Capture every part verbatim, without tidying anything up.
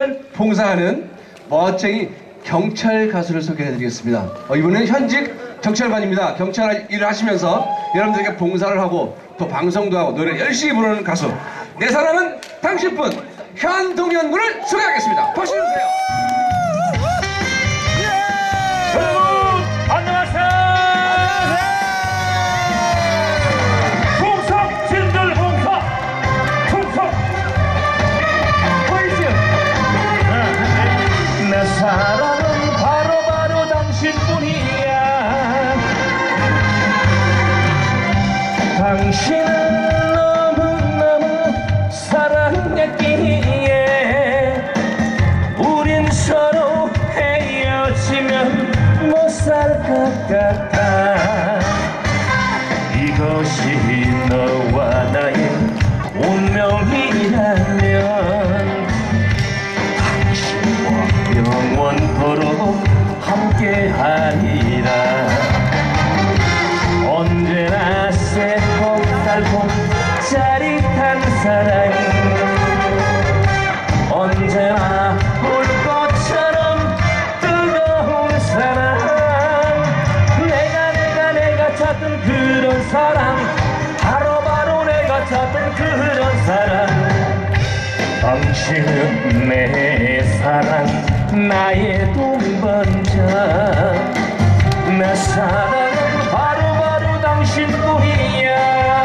봉사하는 멋쟁이 경찰 가수를 소개해드리겠습니다. 어, 이분은 현직 경찰관입니다. 경찰 일을 하시면서 여러분들에게 봉사를 하고 또 방송도 하고 노래를 열심히 부르는 가수. 내 사랑은 당신뿐 현동현 군을 소개하겠습니다. 박수 주세요. 여러분 안녕하세요. 풍성 진들 봉사 풍성 보이즈. 내 사랑은 바로 바로 당신뿐이야. 당신은 너무너무 사랑했기에 우린 서로 헤어지면 못 살 것 같아. 이것이 너와 나의 운명이라면 당신과 영원토록 함께하리라. 언제나 새콤달콤 짜릿한 사랑, 언제나 불꽃처럼 뜨거운 사랑, 내가 내가 내가 찾던 그런 사랑, 바로바로 내가 찾던 그런 사랑. 당신은 내 사랑, 나의 동반자. 내 사랑은 바로바로 당신뿐이야.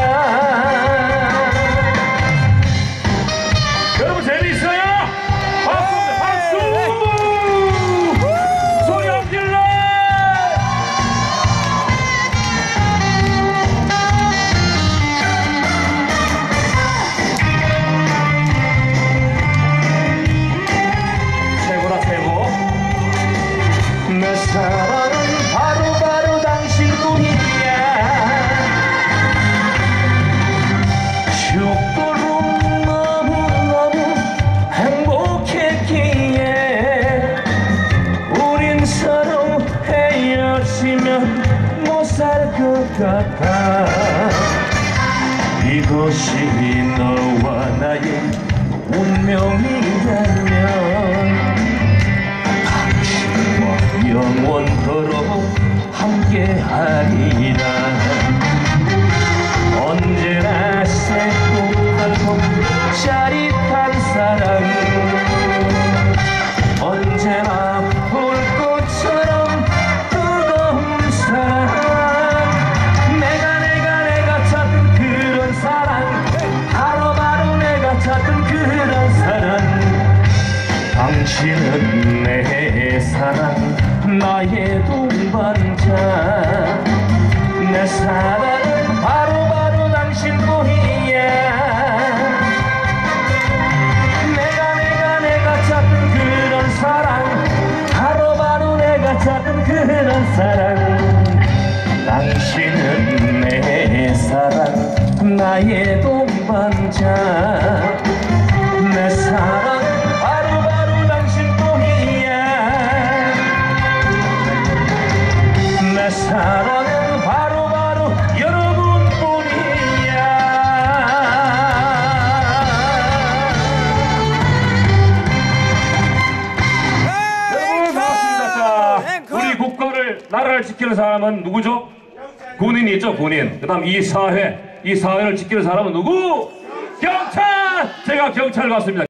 여러분 재미있어요? 박수! 박수! 소리 안 질러! 최고다 최고. 내 사랑은 바로바로 당신뿐이야. 죽도록 너무너무 행복했기에 우린 서로 헤어지면 못 살 것 같아. 이것이 너와 나의 운명이라면 영원토록 함께하리라. 언제나 새콤달콤 짜릿한 사랑, 언제나 불꽃처럼 뜨거운 사랑, 내가 내가 내가 찾던 그런 사랑, 바로바로 내가 찾던 그런 사랑. 당신은 내 사랑, 나의 동반자. 내 사랑은 바로바로 당신뿐이야. 내가 내가 내가 찾던 그런 사랑, 바로바로 내가 찾던 그런 사랑. 당신은 내 사랑, 나의 동반자. 내 사랑 사랑은 바로바로 여러분뿐이야. 여러분 반갑습니다. 자, 우리 국가를 나라를 지키는 사람은 누구죠? 군인이 있죠. 군인. 그 다음 이 사회, 이 사회를 지키는 사람은 누구? 경찰! 제가 경찰 같습니다.